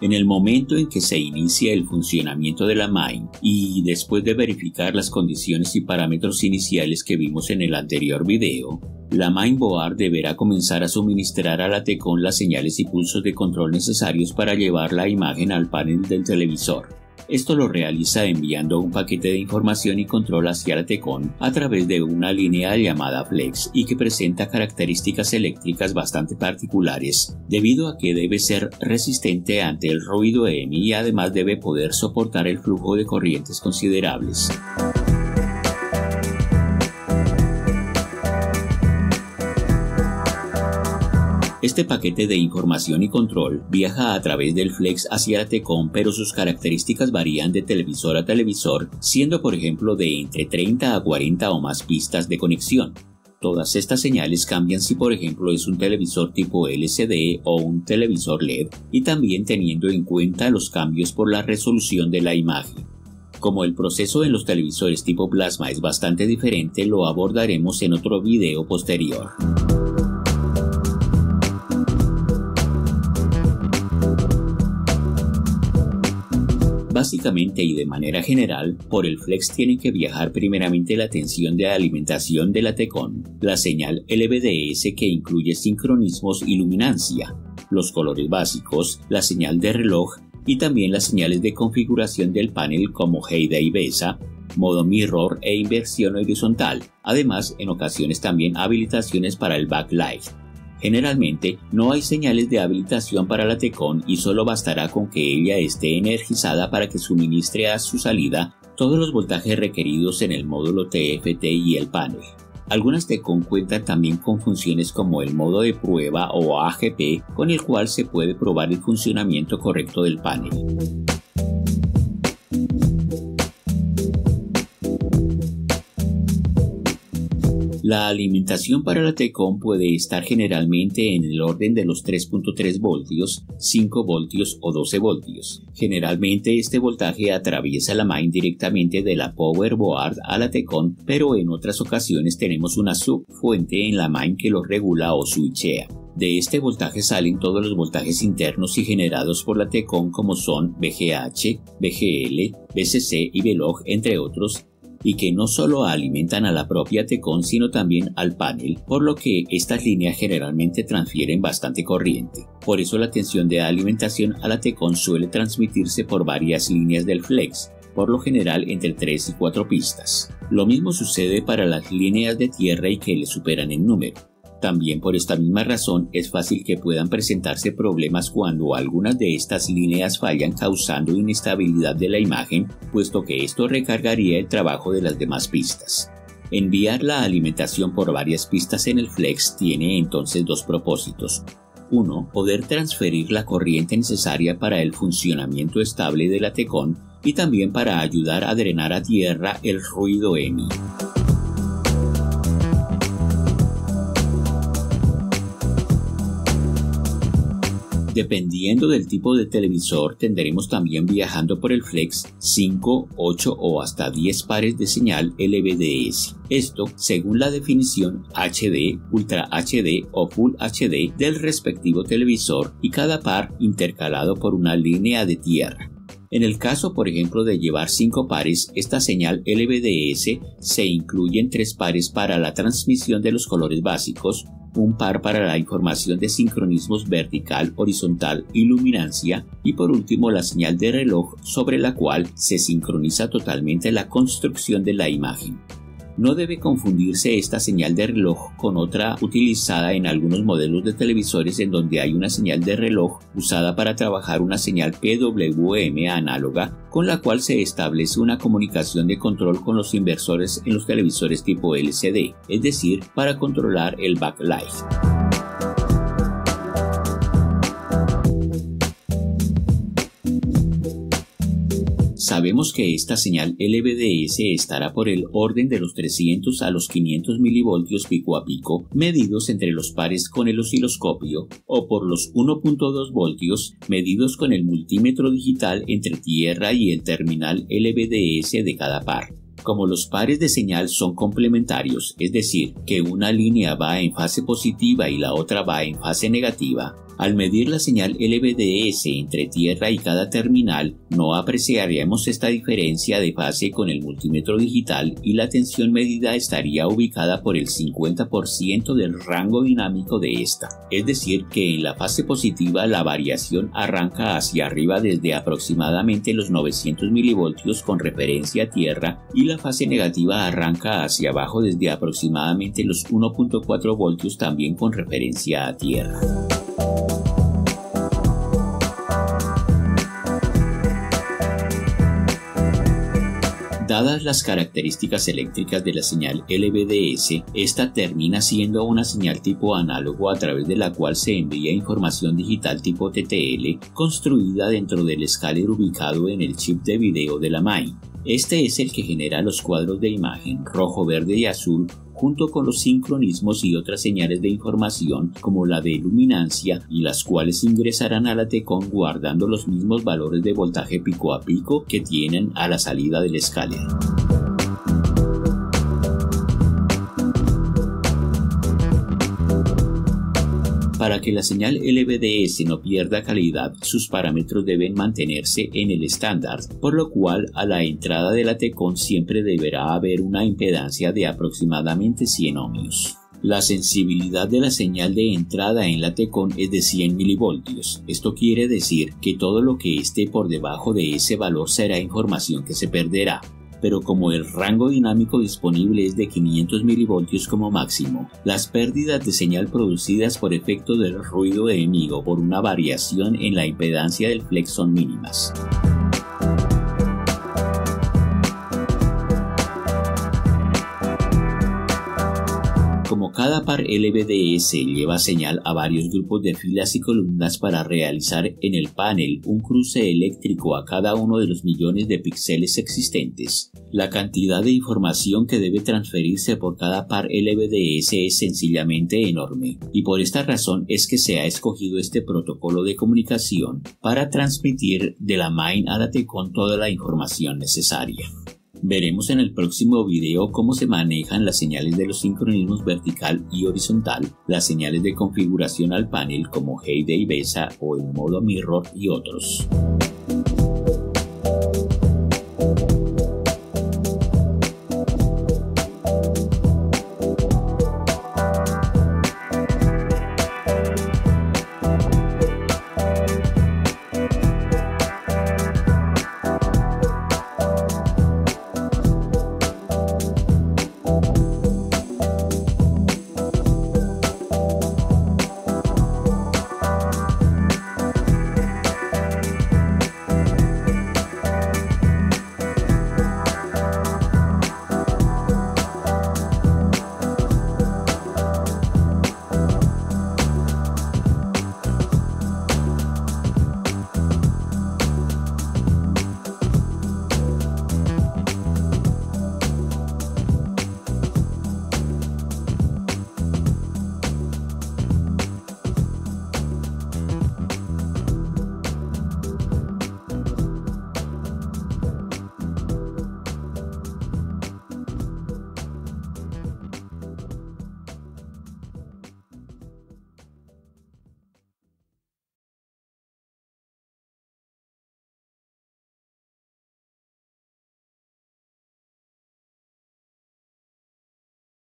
En el momento en que se inicia el funcionamiento de la MAIN y después de verificar las condiciones y parámetros iniciales que vimos en el anterior video, la mainboard deberá comenzar a suministrar a la TECON las señales y pulsos de control necesarios para llevar la imagen al panel del televisor. Esto lo realiza enviando un paquete de información y control hacia la TECON a través de una línea llamada flex y que presenta características eléctricas bastante particulares, debido a que debe ser resistente ante el ruido EMI y además debe poder soportar el flujo de corrientes considerables. Este paquete de información y control viaja a través del flex hacia la TECON, pero sus características varían de televisor a televisor, siendo por ejemplo de entre 30 a 40 o más pistas de conexión. Todas estas señales cambian si por ejemplo es un televisor tipo LCD o un televisor LED, y también teniendo en cuenta los cambios por la resolución de la imagen. Como el proceso en los televisores tipo plasma es bastante diferente, lo abordaremos en otro video posterior. Básicamente y de manera general, por el flex tiene que viajar primeramente la tensión de alimentación de la TECON, la señal LVDS que incluye sincronismos y luminancia, los colores básicos, la señal de reloj y también las señales de configuración del panel como Heyday y BESA, modo mirror e inversión horizontal, además en ocasiones también habilitaciones para el backlight. Generalmente no hay señales de habilitación para la TECON y solo bastará con que ella esté energizada para que suministre a su salida todos los voltajes requeridos en el módulo TFT y el panel. Algunas TECON cuentan también con funciones como el modo de prueba o AGP, con el cual se puede probar el funcionamiento correcto del panel. La alimentación para la TECON puede estar generalmente en el orden de los 3.3 voltios, 5 voltios o 12 voltios. Generalmente este voltaje atraviesa la MAIN directamente de la powerboard a la TECON, pero en otras ocasiones tenemos una subfuente en la MAIN que lo regula o switchea. De este voltaje salen todos los voltajes internos y generados por la TECON como son VGH, VGL, VCC y VLOG entre otros, y que no solo alimentan a la propia TECON sino también al panel, por lo que estas líneas generalmente transfieren bastante corriente. Por eso la tensión de alimentación a la TECON suele transmitirse por varias líneas del flex, por lo general entre 3 y 4 pistas. Lo mismo sucede para las líneas de tierra y que le superan en número. También por esta misma razón es fácil que puedan presentarse problemas cuando algunas de estas líneas fallan, causando inestabilidad de la imagen, puesto que esto recargaría el trabajo de las demás pistas. Enviar la alimentación por varias pistas en el flex tiene entonces dos propósitos. 1. Poder transferir la corriente necesaria para el funcionamiento estable de la TECON y también para ayudar a drenar a tierra el ruido EMI. Dependiendo del tipo de televisor, tendremos también viajando por el flex 5, 8 o hasta 10 pares de señal LVDS. Esto según la definición HD, Ultra HD o Full HD del respectivo televisor y cada par intercalado por una línea de tierra. En el caso, por ejemplo, de llevar 5 pares, esta señal LVDS se incluye en 3 pares para la transmisión de los colores básicos, un par para la información de sincronismos vertical, horizontal y luminancia, y por último la señal de reloj sobre la cual se sincroniza totalmente la construcción de la imagen. No debe confundirse esta señal de reloj con otra utilizada en algunos modelos de televisores en donde hay una señal de reloj usada para trabajar una señal PWM análoga con la cual se establece una comunicación de control con los inversores en los televisores tipo LCD, es decir, para controlar el backlight. Sabemos que esta señal LVDS estará por el orden de los 300 a los 500 milivoltios pico a pico, medidos entre los pares con el osciloscopio, o por los 1.2 voltios, medidos con el multímetro digital entre tierra y el terminal LVDS de cada par. Como los pares de señal son complementarios, es decir, que una línea va en fase positiva y la otra va en fase negativa, al medir la señal LVDS entre tierra y cada terminal, no apreciaríamos esta diferencia de fase con el multímetro digital y la tensión medida estaría ubicada por el 50% del rango dinámico de esta. Es decir, que en la fase positiva la variación arranca hacia arriba desde aproximadamente los 900 milivoltios con referencia a tierra y la fase negativa arranca hacia abajo desde aproximadamente los 1.4 voltios también con referencia a tierra. Dadas las características eléctricas de la señal LVDS, esta termina siendo una señal tipo análogo a través de la cual se envía información digital tipo TTL construida dentro del escáler ubicado en el chip de video de la MAI. Este es el que genera los cuadros de imagen rojo, verde y azul junto con los sincronismos y otras señales de información como la de luminancia y las cuales ingresarán a la TECON guardando los mismos valores de voltaje pico a pico que tienen a la salida del escáler. Para que la señal LVDS no pierda calidad, sus parámetros deben mantenerse en el estándar, por lo cual a la entrada de la TECON siempre deberá haber una impedancia de aproximadamente 100 ohmios. La sensibilidad de la señal de entrada en la TECON es de 100 milivoltios. Esto quiere decir que todo lo que esté por debajo de ese valor será información que se perderá. Pero como el rango dinámico disponible es de 500 milivoltios como máximo, las pérdidas de señal producidas por efecto del ruido enemigo por una variación en la impedancia del flex son mínimas. Como cada par LVDS lleva señal a varios grupos de filas y columnas para realizar en el panel un cruce eléctrico a cada uno de los millones de píxeles existentes, la cantidad de información que debe transferirse por cada par LVDS es sencillamente enorme, y por esta razón es que se ha escogido este protocolo de comunicación para transmitir de la MAI a la TECON toda la información necesaria. Veremos en el próximo video cómo se manejan las señales de los sincronismos vertical y horizontal, las señales de configuración al panel como Heyday, BESA o en modo mirror y otros.